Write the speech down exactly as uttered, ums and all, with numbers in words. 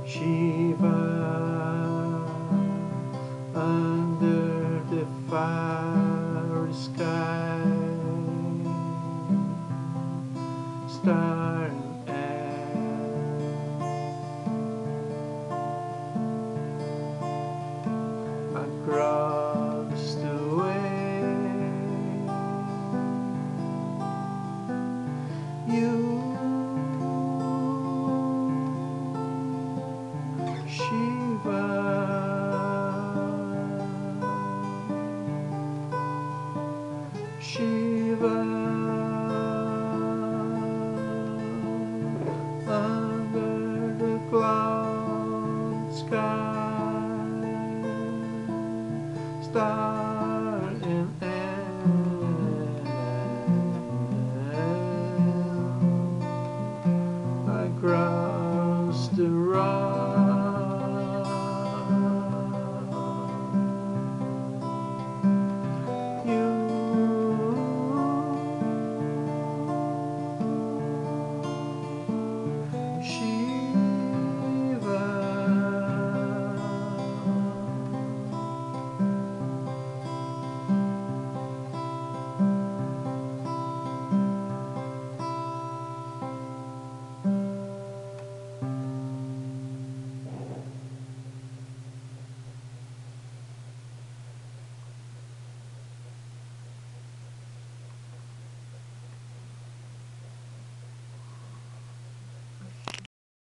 Shiva under the fiery sky, star and air, across the way you Shiva, Shiva, under the cloud sky, star and air, across the road.